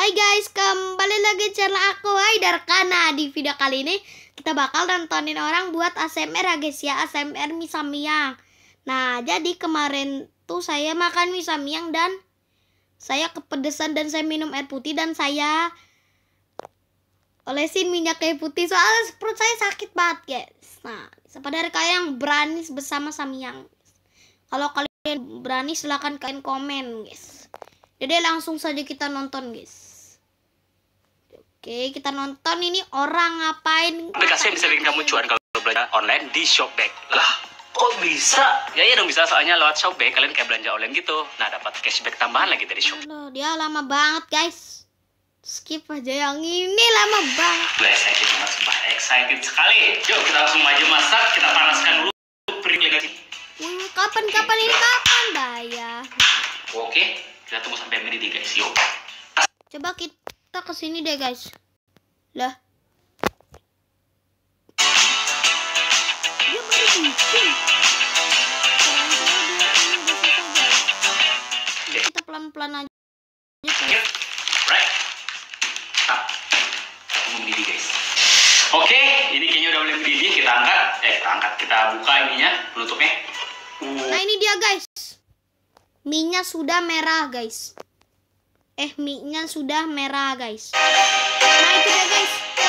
Hai guys, kembali lagi channel aku Haidarkana. Di video kali ini kita bakal nontonin orang buat ASMR ya guys ya, ASMR mie samyang. Nah, jadi kemarin tuh saya makan mie samyang dan saya kepedesan dan saya minum air putih dan saya olesin minyak kayu putih soalnya perut saya sakit banget guys. Nah, siapa dari kalian yang berani bersama samyang? Kalau kalian berani silahkan kalian komen guys. Jadi langsung saja kita nonton guys. Oke, kita nonton ini orang ngapain. Aplikasi yang bisa bikin kamu cuan kalau belanja online di Shopback. Lah, kok bisa? Ya dong bisa, soalnya lewat Shopback kalian kayak belanja online gitu. Nah, dapat cashback tambahan lagi dari Shopback. Loh, dia lama banget guys. Skip aja yang ini, lama banget. Gue excited banget, sumpah excited sekali. Yuk kita langsung maju masak, kita panaskan dulu piring lagi. Kapan bayar? Oke, kita tunggu sampai mendidih guys. Yuk. Coba kita kesini deh guys. Lah. Dia baru bikin. Kita pelan-pelan aja. Right. Stop. Tunggu mendidih guys. Oke, ini kayaknya udah boleh mendidih. Kita angkat. Kita buka ininya, penutupnya. Nah ini dia guys. Mie-nya sudah merah guys. Mie-nya sudah merah guys. Nah itu ya guys.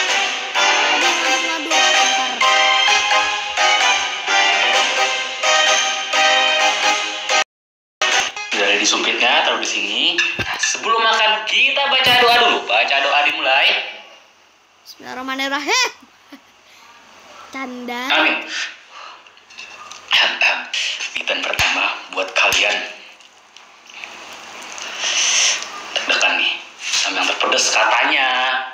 Udah ada disumpitnya, taruh di sini. Nah, sebelum makan kita baca doa dulu. Baca doa dimulai. Bismillahirrahmanirrahim. Canda. Amin. Ikan pertama buat kalian. Deg-degan nih, sama yang terpedes katanya.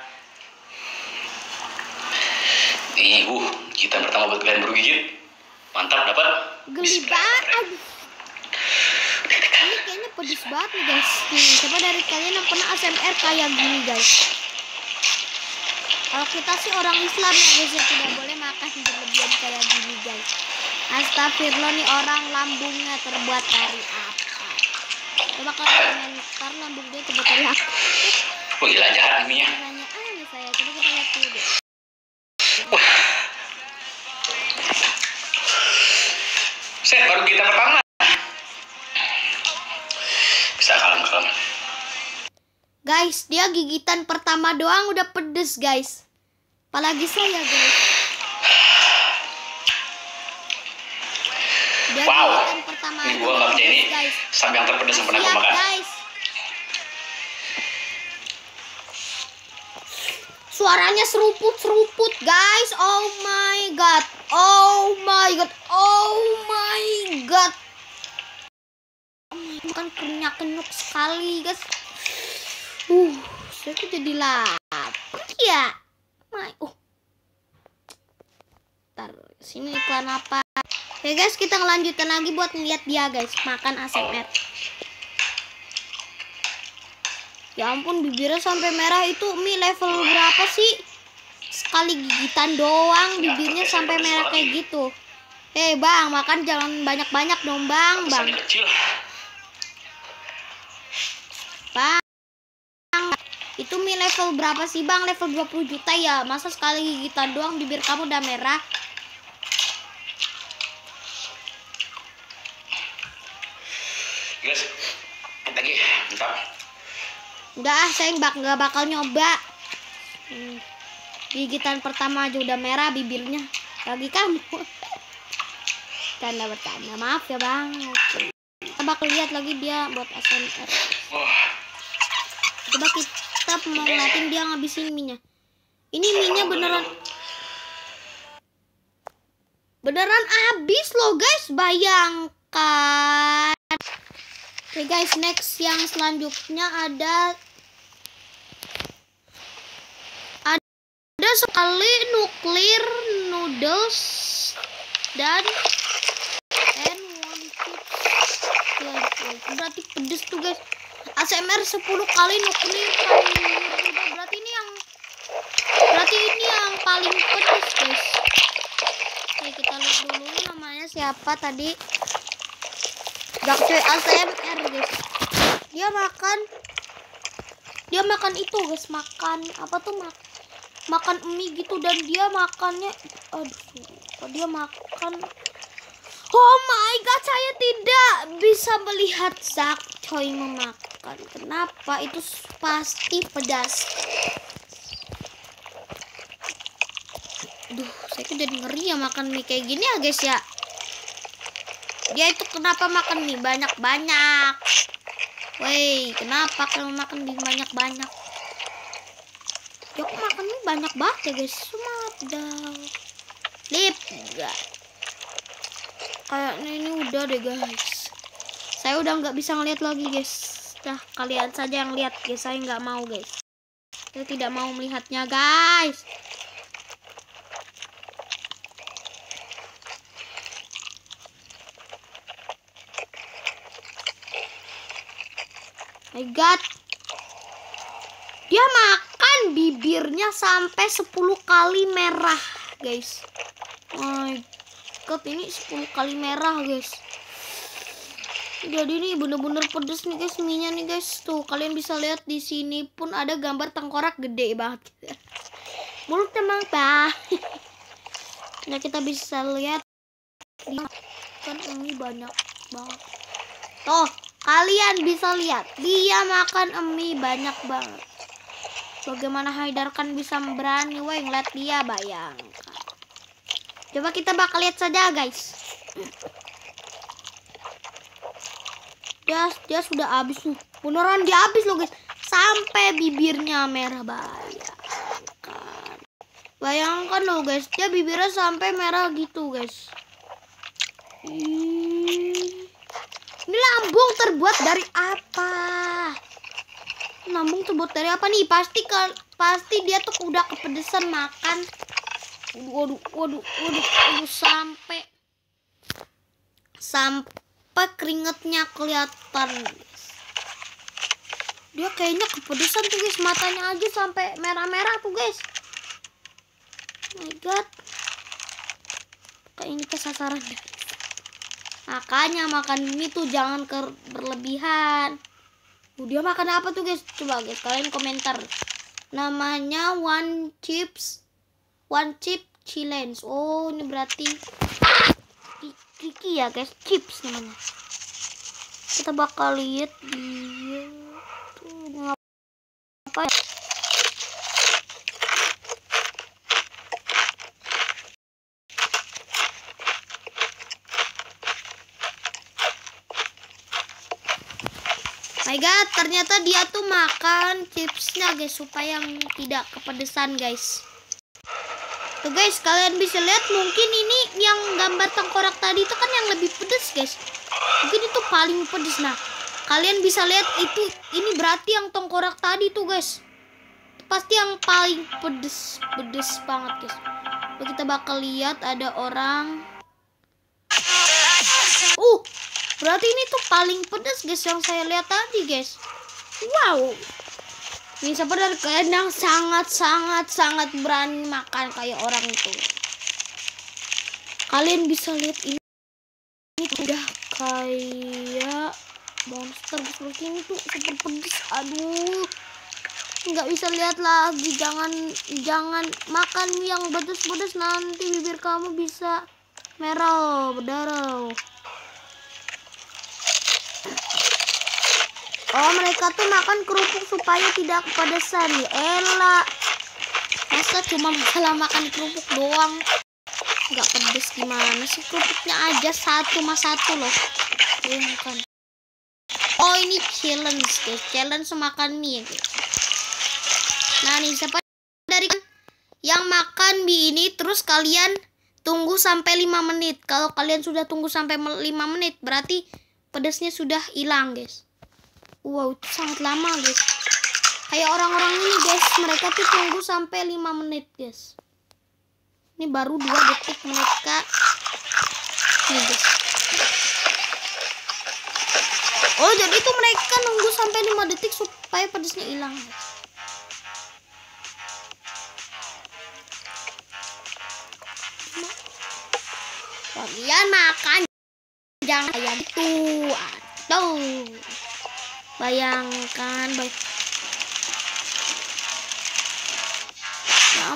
Nih, kita pertama buat kalian bergigit. Mantap, dapat. Geli banget. Ini kayaknya pedes banget nih guys. Nih, coba dari kalian yang pernah ASMR kayak gini guys. Kalau kita sih orang Islam ya guys, ya tidak boleh makan berlebihan kayak gini guys. Astagfirullah, nih orang lambungnya terbuat dari apa? Coba kalian komentar lambungnya terbuat dari apa? Wah gila jahat ini ya. Nanya aneh saya, coba kita lihat dulu deh. Set baru kita pertama. Bisa kalem. Guys, dia gigitan pertama doang udah pedes guys. Apalagi saya guys. Dia Wow, gigitan pertama ini gua nggak percaya ini guys. sampai yang terpedas yang pernah gue Lihat makan. guys. Suaranya seruput guys. Oh my god. Bukan kenyuk sekali guys. Saya tuh jadi lapar ya. Ntar sini iklan apa? Oke guys, kita ngelanjutin lagi buat ngeliat dia guys makan ASMR. Ya ampun, bibirnya sampai merah. Itu mie level berapa sih? Sekali gigitan doang bibirnya sampai merah kayak gitu. Bang, makan jangan banyak-banyak dong bang. Kecil. Bang, itu mie level berapa sih bang? Level 20 juta ya? Masa sekali gigitan doang bibir kamu udah merah? Guys, lagi, bentar. Enggak, saya nggak bakal nyoba. Gigitan pertama aja udah merah bibirnya. Lagi kamu. Bercanda. Maaf ya bang. Kita bakal lihat lagi dia buat ASMR. Coba kita mau ngeliatin dia ngabisin mie-nya. Ini mie-nya beneran habis loh guys. Bayangkan. Oke guys, next yang selanjutnya ada sekali nuklir noodles dan one chips. Ya, berarti pedes tuh guys. ASMR 10 kali nuklir berarti ini yang paling pedes guys. Oke, kita lihat dulu namanya siapa tadi. Gak cuy ASMR guys. Dia makan dia makan itu guys, makan apa tuh, makan mie gitu, dan dia makannya, aduh, dia makan. Oh my god, saya tidak bisa melihat Zak Choi memakan. Kenapa? Itu pasti pedas. Duh, saya tuh jadi ngeri ya makan mie kayak gini ya guys ya. Dia itu kenapa makan mie banyak-banyak? Woi, kenapa kalau makan mie banyak-banyak? Ya aku makan mie banyak banget ya guys. Sumadal. Lip enggak. Kayaknya ini udah deh guys. Saya udah nggak bisa ngeliat lagi guys. Dah, kalian saja yang lihat guys. Saya nggak mau guys. Saya tidak mau melihatnya guys. My god. Dia makan bibirnya sampai 10 kali merah guys. My god, ini 10 kali merah guys. Jadi ini bener-bener pedes nih guys mie-nya nih guys. Tuh kalian bisa lihat di sini pun ada gambar tengkorak gede banget. Mulutnya mangga. Nah kita bisa lihat dia kan mie banyak banget. Tuh kalian bisa lihat dia makan mie banyak banget. Bagaimana Haidarkan bisa berani weh ngeliat dia, bayangkan. Coba kita bakal lihat saja guys. Dia sudah habis tuh. Beneran dia habis loh guys. Sampai bibirnya merah, bayangkan. Bayangkan loh guys, dia bibirnya sampai merah gitu guys. Ini lambung terbuat dari apa? Lambung terbuat dari apa nih? Pasti dia tuh udah kepedesan makan. Waduh, sampai keringetnya kelihatan. Dia kayaknya kepedesan tuh guys, matanya aja sampai merah-merah tuh guys. Oh my god. Kayak ini kesasaran. Makanya makan ini tuh jangan berlebihan. Dia makan apa tuh guys? Coba guys kalian komentar. Namanya one chip challenge. Oh ini berarti Kiki ya guys, chips namanya. Kita bakal lihat dia tuh apa ya. My god, ternyata dia tuh makan chipsnya guys supaya tidak kepedesan guys. Tuh guys, kalian bisa lihat mungkin ini yang gambar tengkorak tadi itu kan yang lebih pedes guys. Mungkin itu paling pedes. Nah, kalian bisa lihat itu ini berarti yang tengkorak tadi tuh guys. Itu pasti yang paling pedes banget guys. Lalu kita bakal lihat ada orang. Berarti ini tuh paling pedas guys yang saya lihat tadi guys. Wow. Ini siapa dari kalian yang sangat berani makan kayak orang itu? Kalian bisa lihat ini udah kayak monster seperti ini tuh, super pedas. Aduh, nggak bisa lihat lagi. Jangan makan yang pedas, nanti bibir kamu bisa merah, berdarah. Oh, mereka tuh makan kerupuk supaya tidak kepedesan. Ya elah. Masa cuma masalah makan kerupuk doang nggak pedes, gimana sih? Kerupuknya aja 1 mas 1 loh. Kan. Oh ini challenge guys. Challenge makan mie guys. Nah nih siapa dari yang makan mie ini terus kalian tunggu sampai 5 menit. Kalau kalian sudah tunggu sampai 5 menit berarti pedesnya sudah hilang guys. Wow, itu sangat lama guys. Kayak orang-orang ini guys, mereka tuh tunggu sampai 5 menit guys. Ini baru 2 detik mereka. Nih guys. Oh, jadi itu mereka nunggu sampai 5 detik supaya pedesnya hilang guys. Kalian makan jangan kayak gitu. Tuh. Bayangkan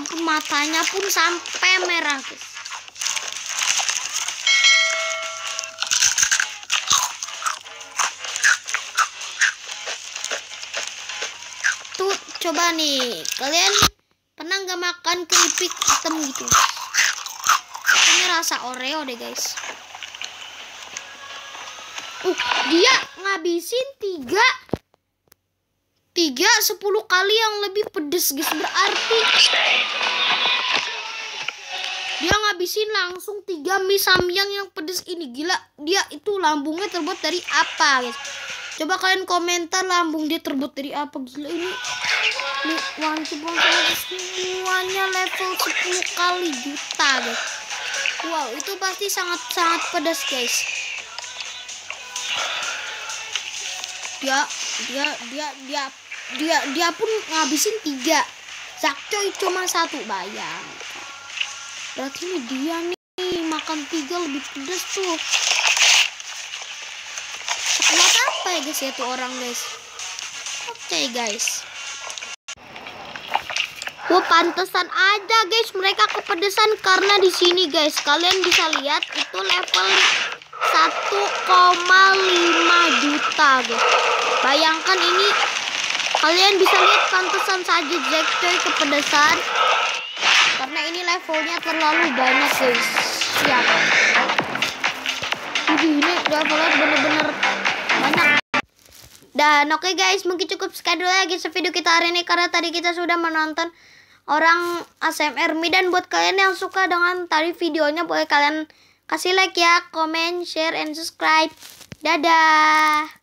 ampun, matanya pun sampai merah guys. Tuh coba nih, kalian pernah nggak makan keripik hitam gitu? Ini rasa Oreo deh guys. Dia ngabisin 10 kali yang lebih pedes guys. Berarti dia ngabisin langsung 3 mie samyang yang pedes ini. Gila, dia itu lambungnya terbuat dari apa guys? Coba kalian komentar lambung dia terbuat dari apa. Gila, ini wajib semuanya level 10 kali juta guys. Wow, itu pasti sangat-sangat pedas guys. Dia pun ngabisin 3. Zakcoy cuma 1, bayang. Berarti ini dia nih makan 3 lebih pedas tuh. Sekuat apa ya guys ya tuh orang guys. Oke guys. Wah, pantesan aja guys mereka kepedesan karena di sini guys kalian bisa lihat itu level 1,5 juta guys. Bayangkan ini, kalian bisa lihat pantesan saja Zakcoy kepedesan karena ini levelnya terlalu banyak guys. Siap. Ini levelnya bener-bener banyak. Dan oke guys, mungkin cukup sekian dulu lagi video kita hari ini karena tadi kita sudah menonton orang ASMR mie. Dan buat kalian yang suka dengan tadi videonya, boleh kalian kasih like ya, comment, share, and subscribe. Dadah.